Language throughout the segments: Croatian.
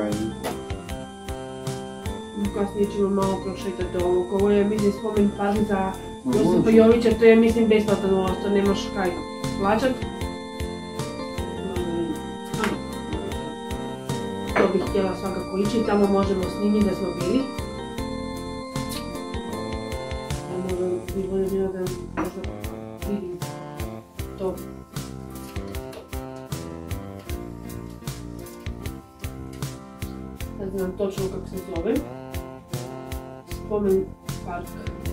Joj. Kasnije ćemo malo prošetati ovog. Ovo je, mislim, spomen pažnje za Josipa Jovića, to je, mislim, besplatan ulaz, to nemaš kaj plaćat. To bih htjela svakako ići, tamo možemo snimiti da smo bili. Možda bi bolje bilo da možda vidim to. Ne znam točno kako se zove. Spomen park.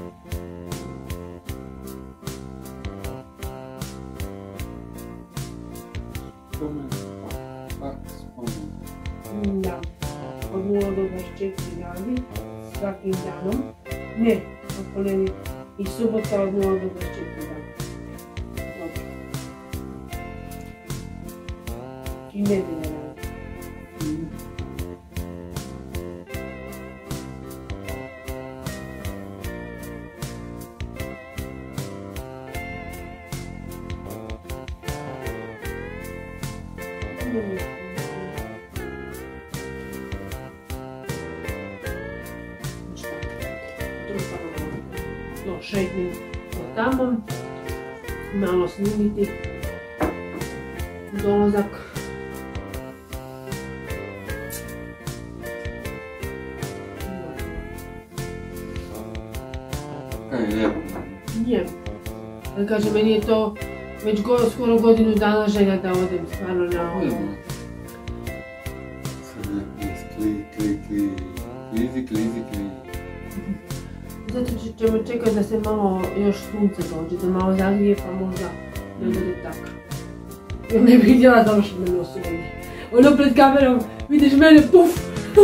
Spomen park, spomen. Da. Od 0 do 24 radi. Svakim danom. Ne, od ponedjeljka i subota od 0 do 24 dana. Dobro. I nedjelja radi. Šetnim od tamo, malo snimiti dolazak. Kaj je lijepo? Je. Ali kažem, meni je to već skoro godinu dana želja da odem stvarno na ovo. Sad nekaj klizi. Zato ćemo čekati da se malo još sunce dođe, da malo zagrije pa možda ne bude tako. Jer ne bih htjela završiti na nosu. Ono pred kamerom, vidiš mene, puf!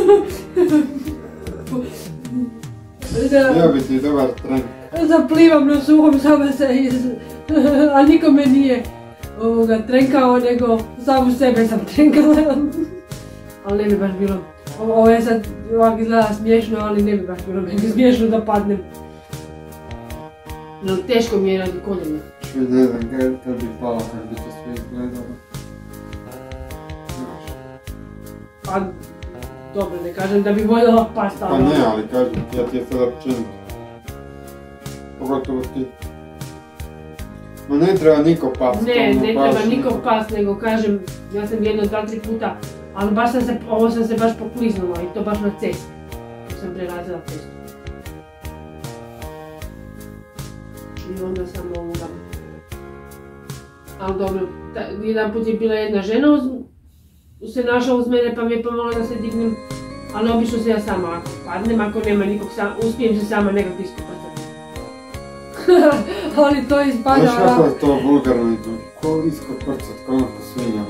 Bio bi ti dobar trenk. Zaplivam na suhom sama se, a niko me nije trenkao, nego samu sebe sam trenkala. Ali ne bi baš bilo. Ovo je sad ovak izgleda smiješno, ali ne bi baš bilo meni smiješno da padnem. No, teško mi je radi koljena. Ne znam kad bi pala, kad bi to sve izgledalo. Pa, dobro, ne kažem da bi voljela past, Pa ali... ne, ali kažem ti, ja ti je sada općenito. Pogotovo ti. Ma ne treba niko past. Ne treba niko past, nego kažem, ja sam jedno, 2-3 puta, ali baš ovo sam se baš pokliznula i to baš na cesti. Dok sam prelazila cestu. I onda sam ovoga... Ali dobro, jedan put je bila jedna žena se našla uz mene pa mi je pomogla da se dignem, ali obično se ja sama ako padnem, ako nema nikog uspijem se sama nekako iskopati. Ali to ispada... Znaš kako je to vulgarno i to? Ko iskoprcat, ko ono ko svinja,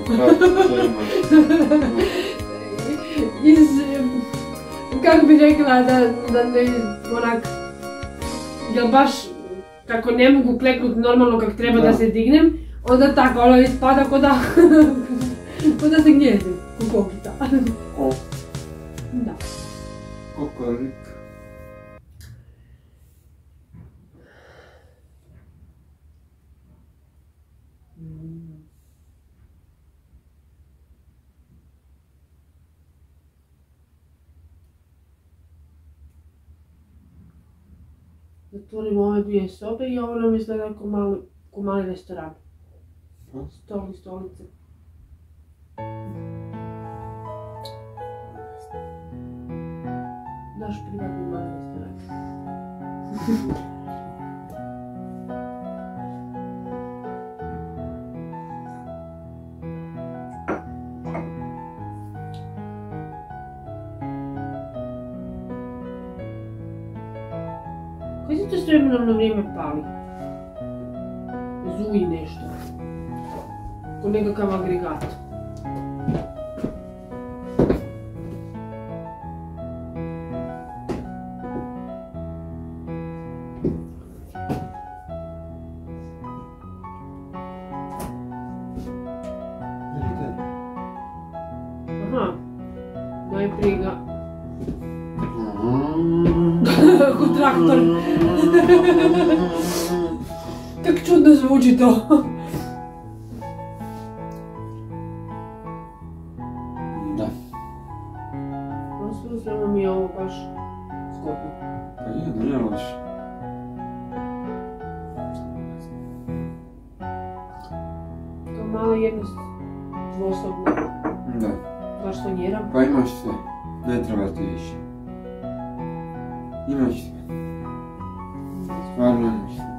kako bi rekla da ne, onak, jel baš kako ne mogu kleknut normalno kak treba da se dignem, onda tako, ono ispada ko da se gnjezdim, ko kokica. Da. Kokorik. Zatvorimo ove dvije sobe i ovo nam izgleda ko mali restoran. Stoli, stolice. Naš privatni mali restoran. Koji se to s vremenom na vrijeme pali? Zuji nešto. Ko nekakav agregat. Aha. Najprije ga... Ko traktor. Tak čudno zvuči to. Da. zgodno. Pa je, nije loše. Kao malo jedno dvosobno. Da. Garsonjera. Pa imaš sve. Ne treba ti više. Imaš sve. Stvarno imaš sve.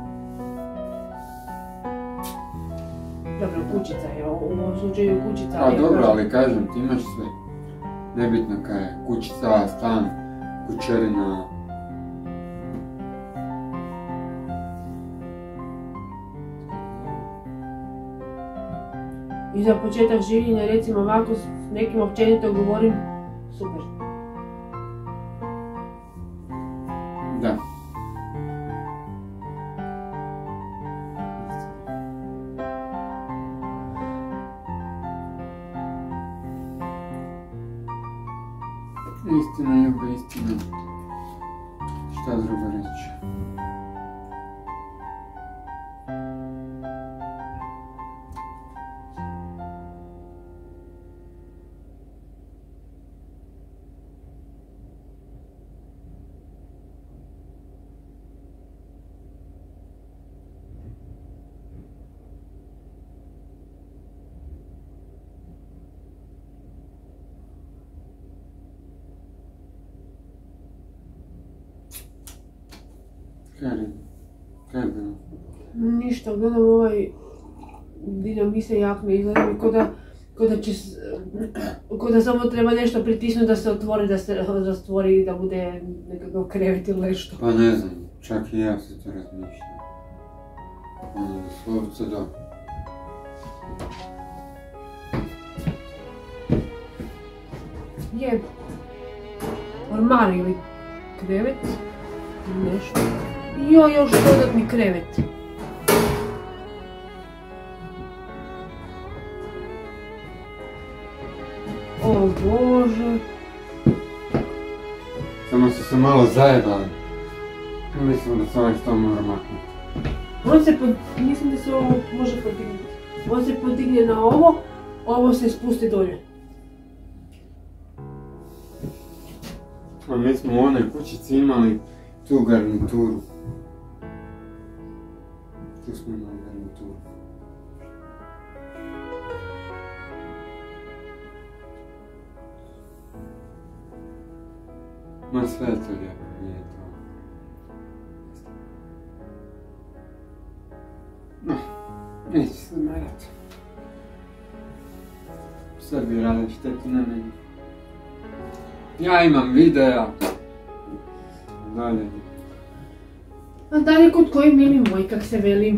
Dobro, kućica je, u ovom slučaju kućica. Pa dobro, ali kažem ti imaš sve. Nebitno kaj je. Kućica, stan, kućerina. I za početak življenja, recimo ovako, s nekim općenito govorim, super. Da. Istina, ljubav, istina. Šta drugo reći? Kaj je bilo? Ništa, gledam ovaj dinamise jakne, izgleda mi ko da samo treba nešto pritisnuti da se otvori, da se rastvori i da bude nekakav krevet ili nešto. Pa ne znam, čak i ja se to razmišljam. Doslovce da. Je ormar ili krevet, nešto. Jo, još dodatni krevet. O Bože. Samo su se malo zajebali. Mislim da se ovaj što mora maknuti. Mislim da se ovo može podignuti. On se podigne na ovo se spusti dolje. A mi smo u onoj kućici imali tu garnituru. Tu smo imali garnituru. Ma sve je to lijepo, nije to. No, neće se marati. Sad bi rade štetu na meni. Ja imam videa. Dalje. A dalje kod koji mili moj, kak se veli.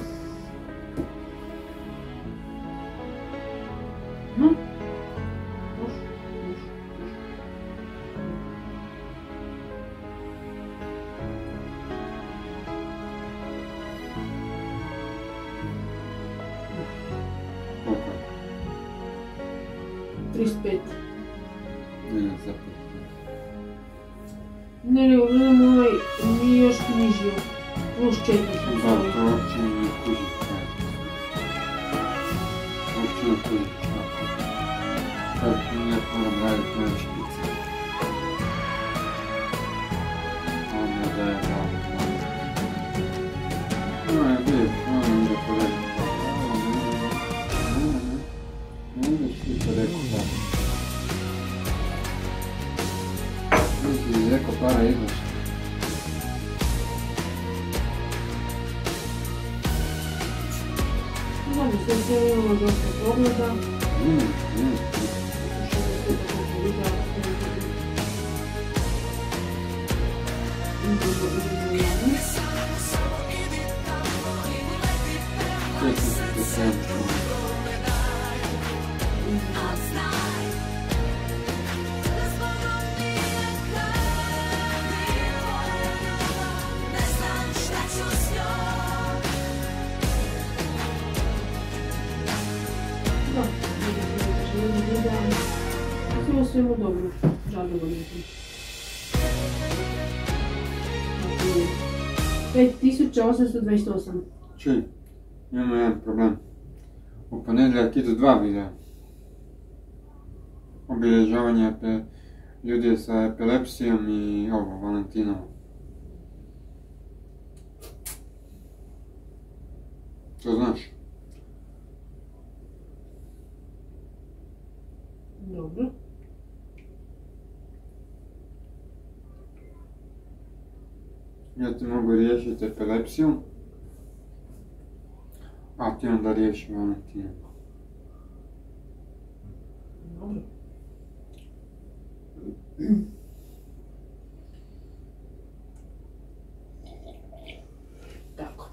Koliko? 35. Ne, zapet. Ne, gledam ovaj, nije još knjižio. Plus 4 sam Da, stavio. to uopće nije kužica. Uopće ne kužica. Sad neko moram raditi na špice. Ono da je dobro. No je bio, ono ide po reku. Ne ideš ti po reku tako. Misli, iz eko para ideš. Da bi se sve imalo dosta pogleda. Svemu dobro, zadovoljno sam. 5828. Čuj, imamo jedan problem. U ponedjeljak idu 2 videa. Obilježavanje Ljudi sa epilepsijom i ovo, Valentinovo. To znaš? Dobro. Ja ti mogu riješiti epilepsiju, a ti onda riješi Valentinovo. Dobro. Tako.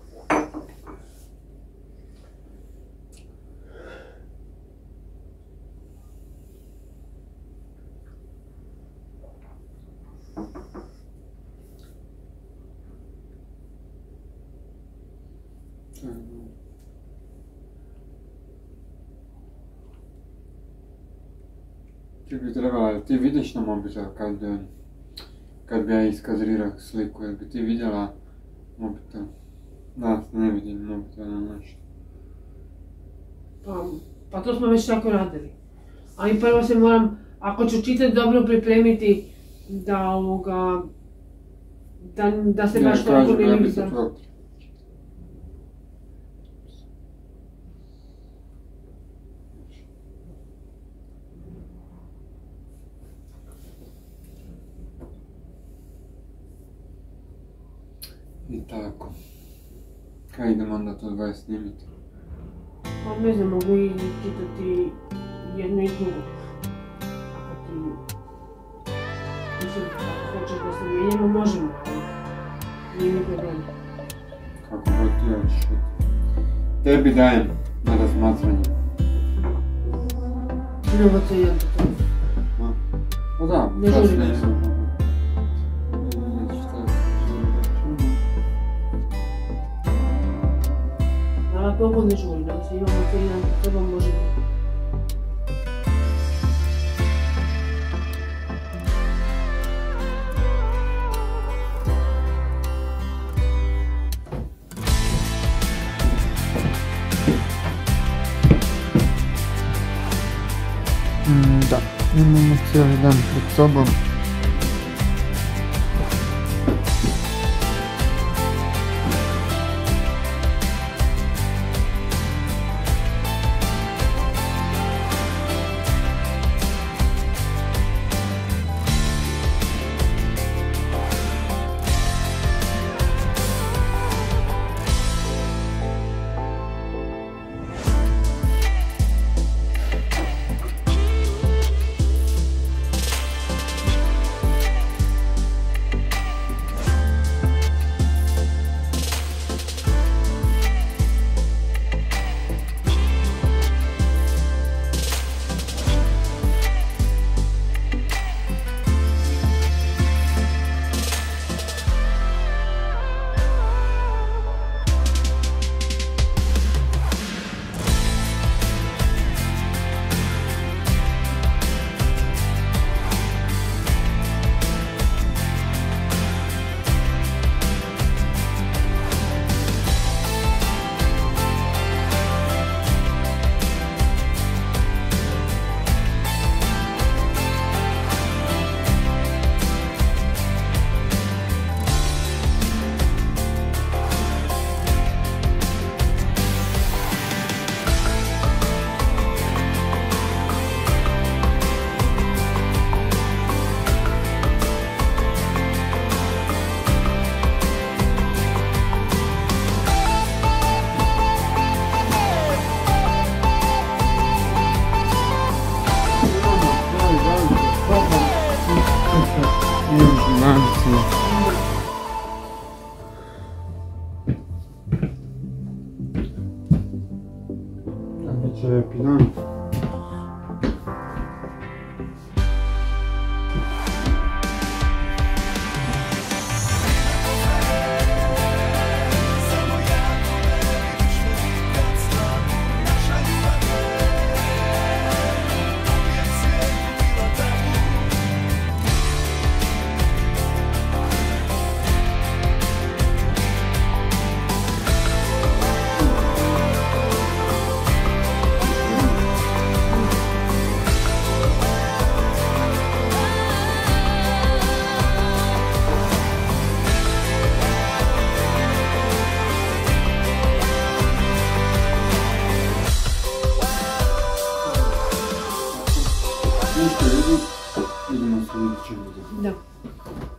Ti bi trebala, ti vidiš na mobitel kad bi ja iskadrirao sliku, jer bi ti vidjela mobitel. Da, ne vidim mobitel na nešto. Pa to smo već tako radili. Ali prvo se moram, ako ću čitati, dobro pripremiti da se baš toliko ne vidi. I tako. Kaj idemo onda to dvoje snimiti? Pa ne znam, mogu i čitati jedno i drugo. Ako ti... Mislim, ako hoćeš da se mijenjamo, možemo. Nije mi problem. Kako god ti hoćeš. Tebi dajem na razmatranje. Mnogo se jedan to. Pa da, ne sad želim. nisam. Toliko ne žuri, da se imamo cijeli dan, treba možemo. Da, imamo cijeli dan pred sobom. u idućem videu. Da.